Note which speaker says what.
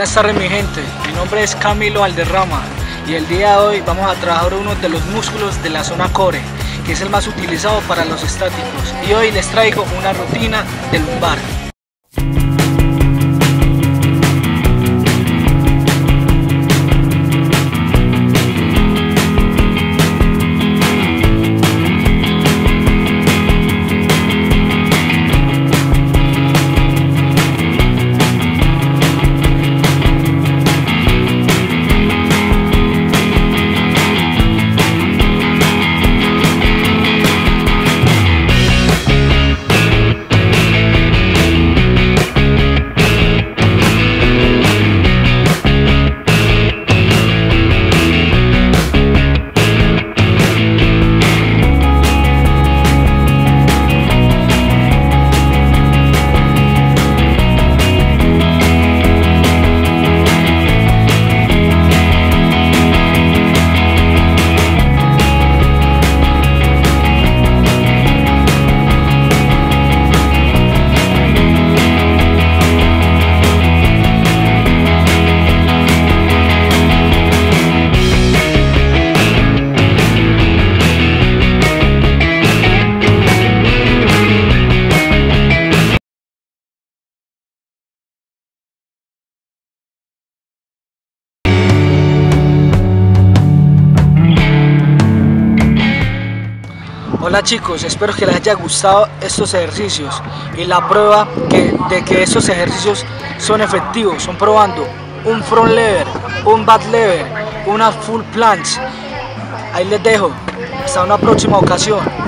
Speaker 1: Buenas tardes mi gente, mi nombre es Camilo Valderrama y el día de hoy vamos a trabajar uno de los músculos de la zona core, que es el más utilizado para los estáticos, y hoy les traigo una rutina del lumbar. Hola chicos, espero que les haya gustado estos ejercicios y la prueba de que estos ejercicios son efectivos son probando un front lever, un back lever, una full planche. Ahí les dejo, hasta una próxima ocasión.